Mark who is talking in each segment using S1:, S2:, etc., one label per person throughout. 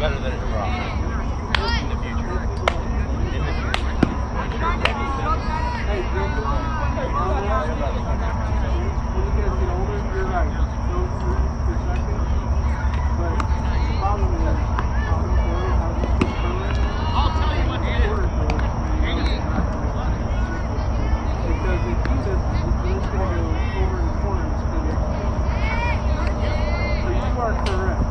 S1: better than a draw. In the future. In the future.
S2: I'll tell you what it is. Because if you just going to go over in the corner and spin it. So you are correct.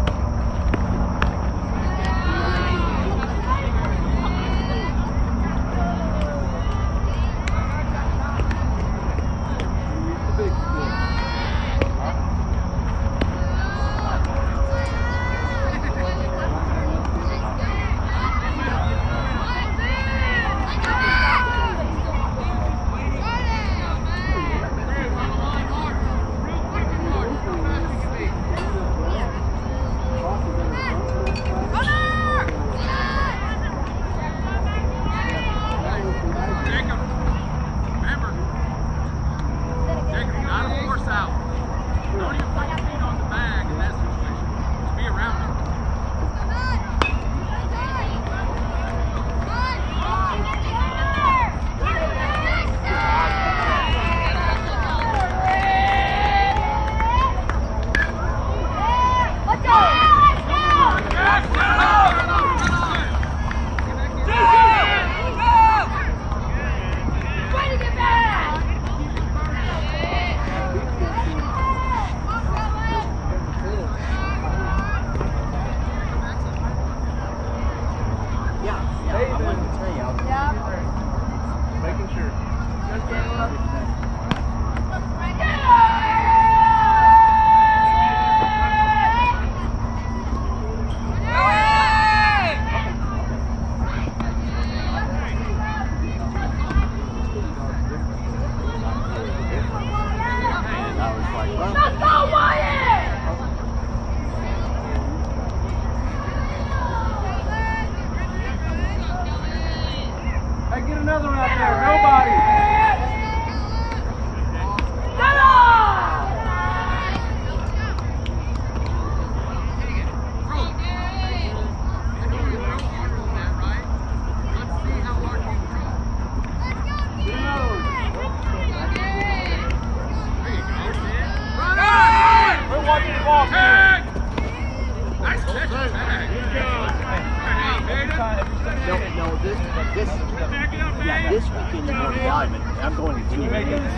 S3: This weekend you're going live, and I'm going to 2 weekends.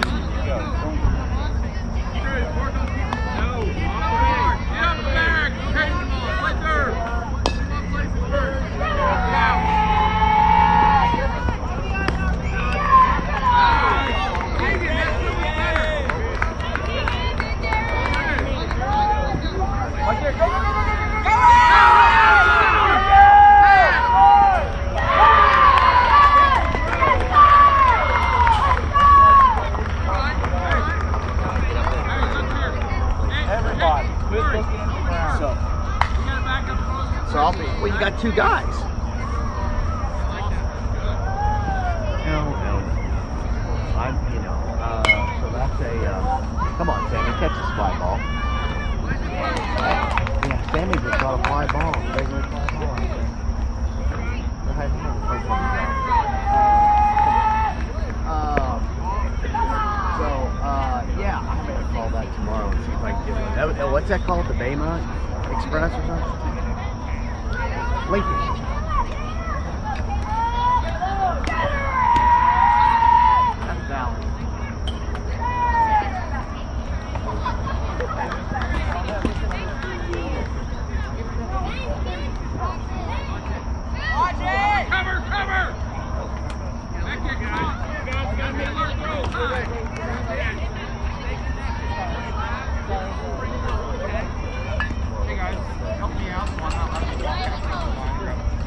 S3: So I'll be, well, you got 2 guys. So that's a, come on, Sammy, catch this fly ball. Yeah, Sammy just got a fly ball, regular fly ball. Yeah, I'm going to call that tomorrow and see if I can get one. What's that called, the Bama Express or something? Lincoln. That's Valley.
S2: Watch it! Cover! Back here, guys. Gotta make a little throw. Hey guys, help me out. So I'm not letting you walk out.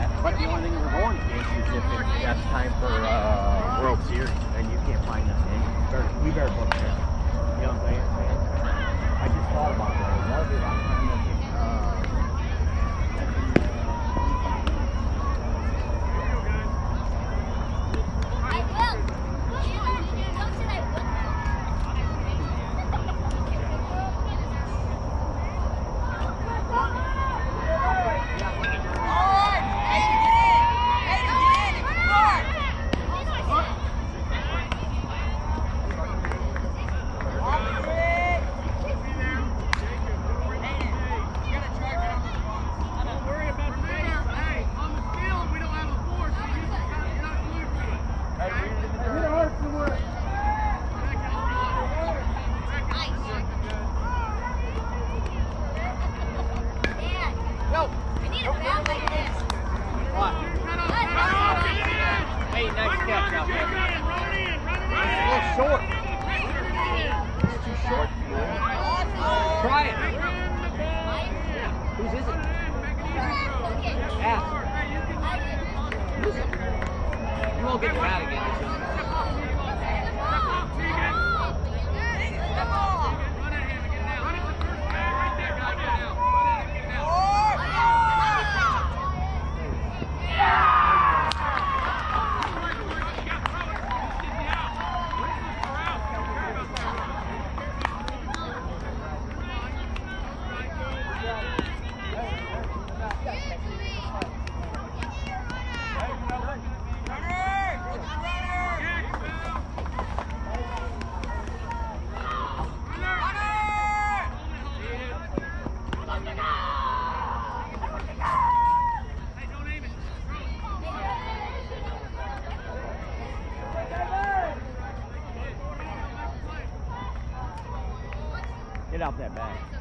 S1: Go. What? Hey, nice catch out there. It's a little short. It's too short for you. Try it. Whose is it? Ask. Who's it? You won't get him out again.
S3: Get out that bag.